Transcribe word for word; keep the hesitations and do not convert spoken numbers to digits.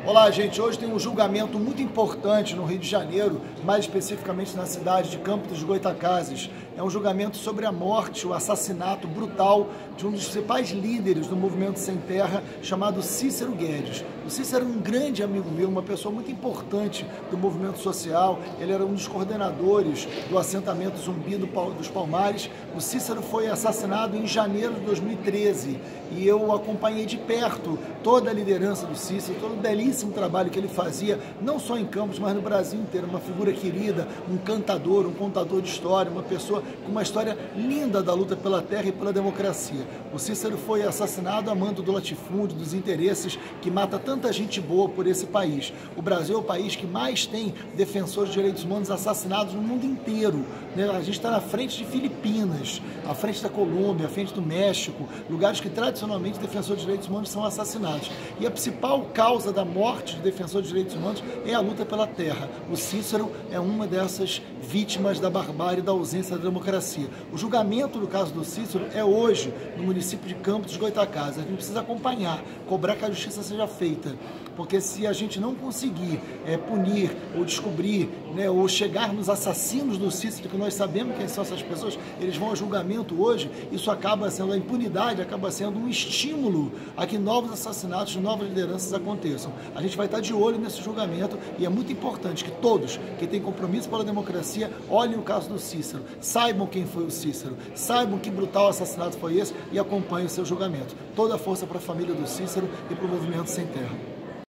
Olá, gente. Hoje tem um julgamento muito importante no Rio de Janeiro, mais especificamente na cidade de Campos dos Goytacazes. É um julgamento sobre a morte, o assassinato brutal de um dos principais líderes do movimento Sem Terra, chamado Cícero Guedes. O Cícero era um grande amigo meu, uma pessoa muito importante do movimento social. Ele era um dos coordenadores do assentamento Zumbi dos Palmares. O Cícero foi assassinado em janeiro de dois mil e treze e eu acompanhei de perto toda a liderança do Cícero, todo o belíssimo trabalho que ele fazia, não só em Campos, mas no Brasil inteiro. Uma figura querida, um cantador, um contador de história, uma pessoa com uma história linda da luta pela terra e pela democracia. O Cícero foi assassinado a mando do latifúndio, dos interesses que mata tanta gente boa por esse país. O Brasil é o país que mais tem defensores de direitos humanos assassinados no mundo inteiro. A gente está na frente de Filipinas, à frente da Colômbia, à frente do México, lugares que tradicionalmente defensores de direitos humanos são assassinados. E a principal causa da morte de defensores de direitos humanos é a luta pela terra. O Cícero é uma dessas vítimas da barbárie e da ausência da democracia. O julgamento do caso do Cícero é hoje no município de Campos dos Goytacazes. A gente precisa acompanhar, cobrar que a justiça seja feita, porque se a gente não conseguir é, punir ou descobrir, né, ou chegar nos assassinos do Cícero, que nós sabemos quem são essas pessoas, eles vão a julgamento hoje, isso acaba sendo, a impunidade acaba sendo um estímulo a que novos assassinatos de novas lideranças aconteçam. A gente vai estar de olho nesse julgamento e é muito importante que todos que têm compromisso pela democracia olhem o caso do Cícero, saibam quem foi o Cícero, saibam que brutal assassinato foi esse e acompanhem o seu julgamento. Toda a força para a família do Cícero e para o movimento Sem Terra.